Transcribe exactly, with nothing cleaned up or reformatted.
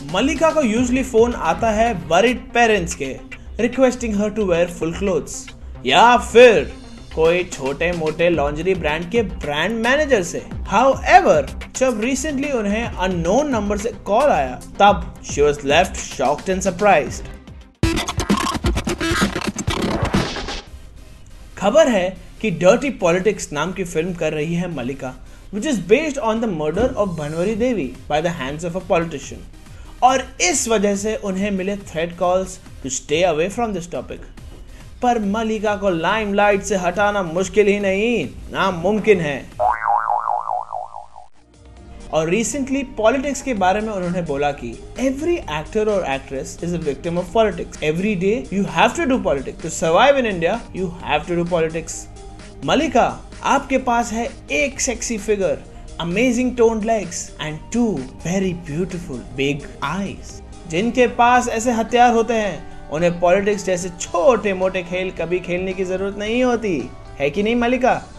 मलिका को usually phone आता है वरिड पेरेंट्स के, requesting her to wear full clothes, या फिर कोई छोटे मोटे लॉन्जरी ब्रांड के ब्रांड मैनेजर से। हाउएवर, जब रिसेंटली उन्हें अननोन नंबर से कॉल आया, तब she was left shocked and surprised. खबर है कि डर्टी पॉलिटिक्स नाम की फिल्म कर रही है मलिका, which is based on the murder of बनवरी Devi by the hands of a politician, और इस वजह से उन्हें मिले threat calls to stay away from this topic। पर मलिका को लाइमलाइट से हटाना मुश्किल ही नहीं, नामुमकिन है। और रिसेंटली पॉलिटिक्स के बारे में उन्होंने बोला कि एवरी एक्टर और actress is a victim of politics. Every day you have to do politics to survive in India, you have to do politics. Mallika, आपके पास है एक sexy figure, amazing toned legs and two very beautiful big eyes. जिनके पास ऐसे हथियार होते हैं, उन्हें पॉलिटिक्स जैसे छोटे मोटे खेल कभी खेलने की जरूरत नहीं होती है कि नहीं मलिका?